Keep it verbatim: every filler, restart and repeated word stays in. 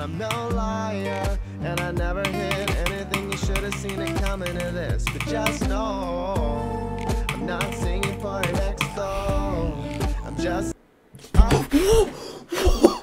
I'm no liar, and I never hid anything. You should have seen it coming to this. But just know, I'm not singing for an ex though. I'm just...